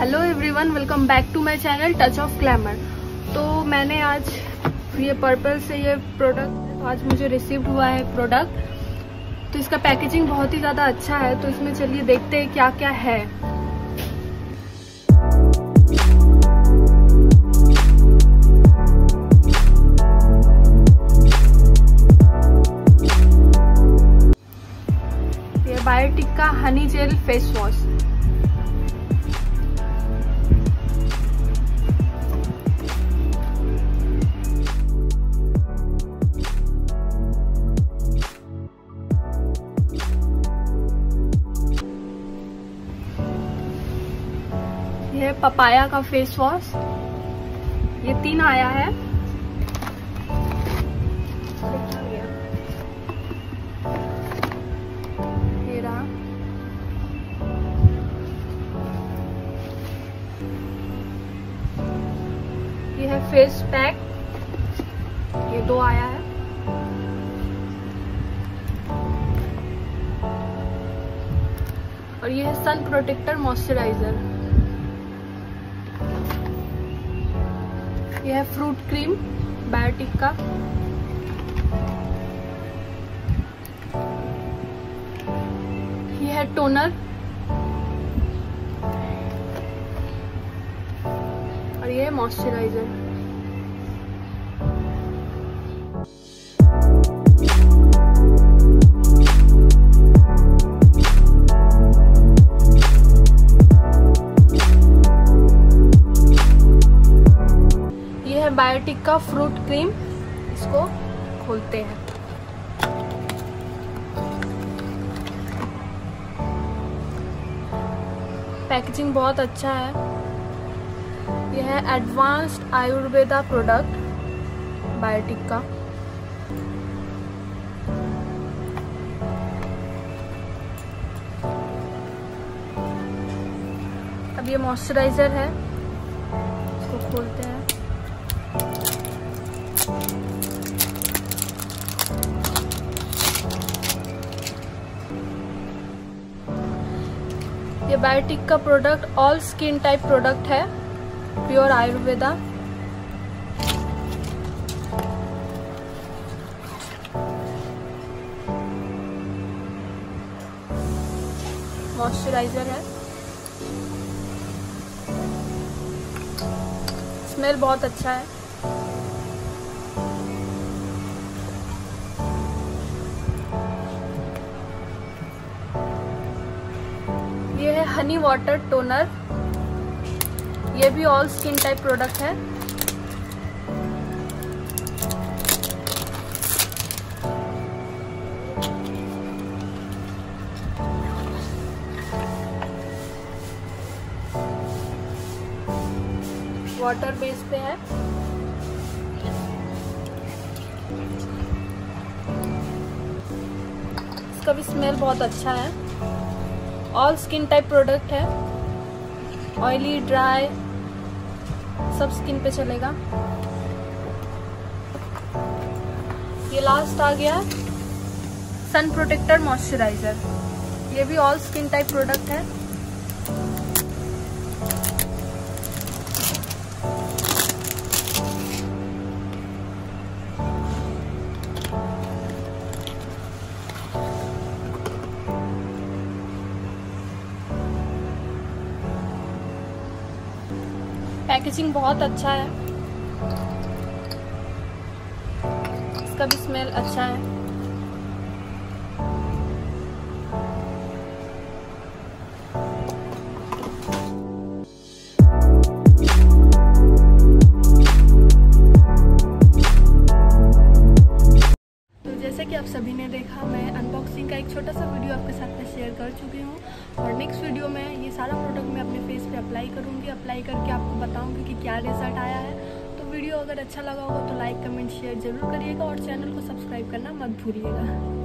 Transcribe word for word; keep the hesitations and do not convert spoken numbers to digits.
Hello everyone, welcome back to my channel Touch of Glamour. तो मैंने आज ये पर्पल से ये प्रोडक्ट तो आज मुझे रिसीव हुआ है प्रोडक्ट। तो इसका पैकेजिंग बहुत ही ज़्यादा अच्छा है, तो इसमें चलिए देखते हैं क्या क्या है। ये बायोटिक का हनी जेल फेस वॉश। ये पपाया का फेस वॉश, ये तीन आया है। ये रहा, ये है फेस पैक, ये दो आया है। और ये है सन प्रोटेक्टर मॉइस्चराइजर। यह है फ्रूट क्रीम बायोटिक का। यह है टोनर और यह है मॉइस्चराइजर। बायोटिक का फ्रूट क्रीम, इसको खोलते हैं। पैकेजिंग बहुत अच्छा है। यह है एडवांस्ड आयुर्वेदा प्रोडक्ट बायोटिक का। अब ये मॉइस्चराइजर है, इसको खोलते हैं। ये बायोटिक का product all skin type product है, प्योर आयुर्वेदा। मॉइस्चराइजर है, स्मेल बहुत अच्छा है। ये है हनी वाटर टोनर, ये भी ऑल स्किन टाइप प्रोडक्ट है। वाटर बेस पे है। इसका भी स्मेल बहुत अच्छा है। ऑल स्किन टाइप प्रोडक्ट है, ऑयली ड्राई सब स्किन पे चलेगा। ये लास्ट आ गया सन प्रोटेक्टर मॉइस्चराइजर, ये भी ऑल स्किन टाइप प्रोडक्ट है। पैकेजिंग बहुत अच्छा है, इसका भी स्मेल अच्छा है। तो जैसे कि आप सभी ने देखा, मैं अनबॉक्सिंग का एक छोटा सा वीडियो आपके साथ में शेयर कर चुकी हूँ। और नेक्स्ट वीडियो में ये सारा प्रोडक्ट मैं अपने फेस पे अप्लाई करूँगी। अप्लाई करके आपको बताऊँगी कि क्या रिजल्ट आया है। तो वीडियो अगर अच्छा लगा होगा तो लाइक कमेंट शेयर जरूर करिएगा और चैनल को सब्सक्राइब करना मत भूलिएगा।